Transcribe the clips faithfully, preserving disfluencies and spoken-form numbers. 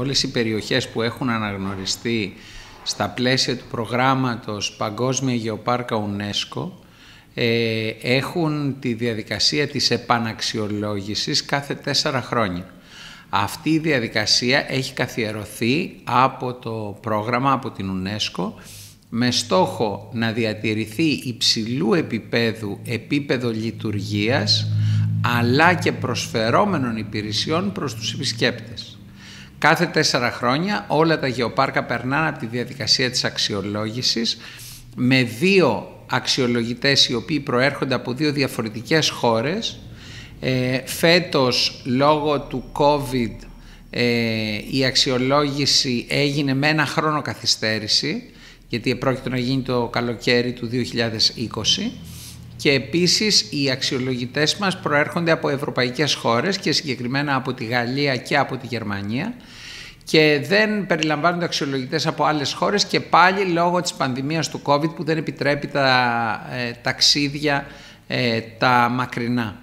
όλες οι περιοχές που έχουν αναγνωριστεί στα πλαίσια του προγράμματος Παγκόσμια Γεωπάρκα UNESCO ε, έχουν τη διαδικασία της επαναξιολόγησης κάθε τέσσερα χρόνια. Αυτή η διαδικασία έχει καθιερωθεί από το πρόγραμμα, από την UNESCO, με στόχο να διατηρηθεί υψηλού επίπεδου επίπεδο λειτουργίας αλλά και προσφερόμενων υπηρεσιών προς τους επισκέπτες. Κάθε τέσσερα χρόνια όλα τα γεωπάρκα περνάνε από τη διαδικασία της αξιολόγησης με δύο αξιολογητές οι οποίοι προέρχονται από δύο διαφορετικές χώρες. Ε, φέτος λόγω του COVID ε, η αξιολόγηση έγινε με ένα χρόνο καθυστέρηση, γιατί επρόκειτο να γίνει το καλοκαίρι του δύο χιλιάδες είκοσι, και επίσης οι αξιολογητές μας προέρχονται από ευρωπαϊκές χώρες και συγκεκριμένα από τη Γαλλία και από τη Γερμανία, και δεν περιλαμβάνονται αξιολογητές από άλλες χώρες και πάλι λόγω της πανδημίας του COVID που δεν επιτρέπει τα ε, ταξίδια ε, τα μακρινά.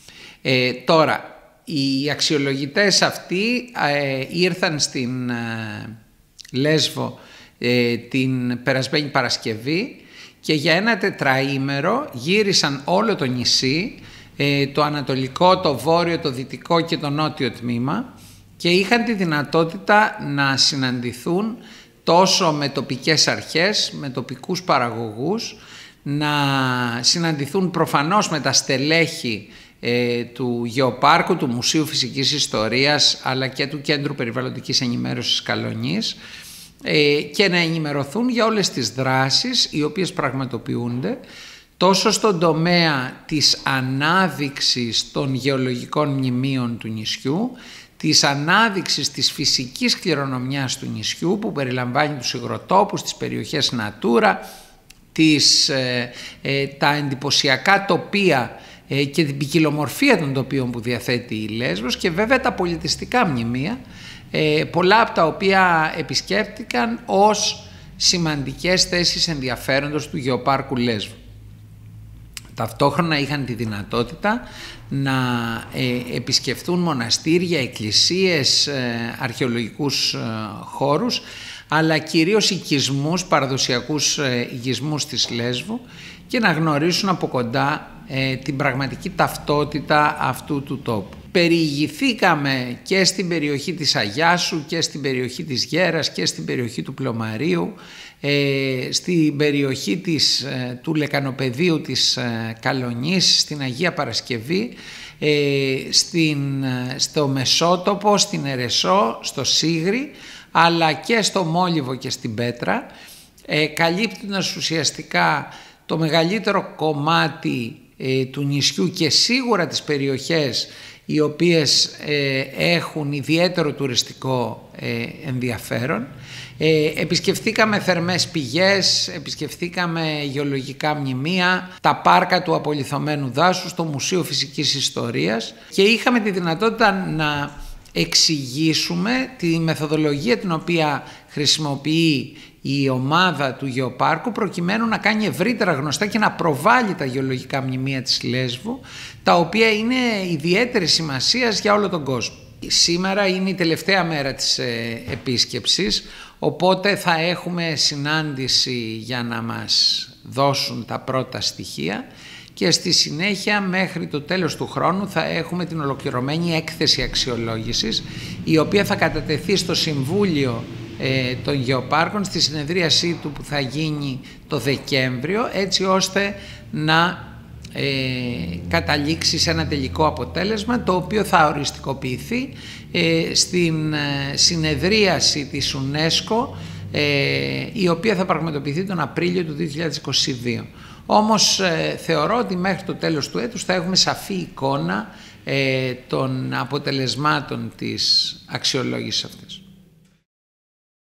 Ε, τώρα, οι αξιολογητές αυτοί ε, ήρθαν στην ε, Λέσβο ε, την περασμένη Παρασκευή και για ένα τετραήμερο γύρισαν όλο το νησί, ε, το ανατολικό, το βόρειο, το δυτικό και το νότιο τμήμα, και είχαν τη δυνατότητα να συναντηθούν τόσο με τοπικές αρχές, με τοπικούς παραγωγούς, να συναντηθούν προφανώς με τα στελέχη ε, του Γεωπάρκου, του Μουσείου Φυσικής Ιστορίας αλλά και του Κέντρου Περιβαλλοντικής Ενημέρωσης Καλονής, ε, και να ενημερωθούν για όλες τις δράσεις οι οποίες πραγματοποιούνται τόσο στον τομέα της ανάδειξης των γεωλογικών μνημείων του νησιού, της ανάδειξης της φυσικής κληρονομιάς του νησιού που περιλαμβάνει τους υγροτόπους, τις περιοχές Natura, τις, ε, ε, τα εντυπωσιακά τοπία ε, και την ποικιλομορφία των τοπίων που διαθέτει η Λέσβος, και βέβαια τα πολιτιστικά μνημεία, ε, πολλά από τα οποία επισκέπτηκαν ως σημαντικές θέσεις ενδιαφέροντος του Γεωπάρκου Λέσβου. Ταυτόχρονα είχαν τη δυνατότητα να ε, επισκεφθούν μοναστήρια, εκκλησίες, ε, αρχαιολογικούς ε, χώρους, αλλά κυρίως οικισμούς, παραδοσιακούς ε, οικισμούς της Λέσβου, και να γνωρίσουν από κοντά ε, την πραγματική ταυτότητα αυτού του τόπου. Περιηγηθήκαμε και στην περιοχή της Αγιάσου και στην περιοχή της Γέρας και στην περιοχή του Πλωμαρίου, ε, στην περιοχή της, ε, του Λεκανοπεδίου της ε, Καλονής, στην Αγία Παρασκευή, ε, στην, στο Μεσότοπο, στην Ερεσό, στο Σίγρη, αλλά και στο Μόλιβο και στην Πέτρα, ε, καλύπτοντας ουσιαστικά το μεγαλύτερο κομμάτι ε, του νησιού και σίγουρα τις περιοχές οι οποίες ε, έχουν ιδιαίτερο τουριστικό ε, ενδιαφέρον. Ε, επισκεφθήκαμε θερμές πηγές, επισκεφθήκαμε γεωλογικά μνημεία, τα πάρκα του απολιθωμένου δάσους, το Μουσείο Φυσικής Ιστορίας, και είχαμε τη δυνατότητα να εξηγήσουμε τη μεθοδολογία την οποία χρησιμοποιεί η ομάδα του Γεωπάρκου προκειμένου να κάνει ευρύτερα γνωστά και να προβάλλει τα γεωλογικά μνημεία της Λέσβου, τα οποία είναι ιδιαίτερης σημασίας για όλο τον κόσμο. Σήμερα είναι η τελευταία μέρα της ε, επίσκεψης, οπότε θα έχουμε συνάντηση για να μας δώσουν τα πρώτα στοιχεία, και στη συνέχεια μέχρι το τέλος του χρόνου θα έχουμε την ολοκληρωμένη έκθεση αξιολόγησης, η οποία θα κατατεθεί στο Συμβούλιο ε, των Γεωπάρκων στη συνεδρίασή του που θα γίνει το Δεκέμβριο, έτσι ώστε να ε, καταλήξει σε ένα τελικό αποτέλεσμα, το οποίο θα οριστικοποιηθεί ε, στην ε, συνεδρίαση της UNESCO, ε, η οποία θα πραγματοποιηθεί τον Απρίλιο του δύο χιλιάδες είκοσι δύο. Όμως ε, θεωρώ ότι μέχρι το τέλος του έτους θα έχουμε σαφή εικόνα ε, των αποτελεσμάτων της αξιολόγησης αυτής.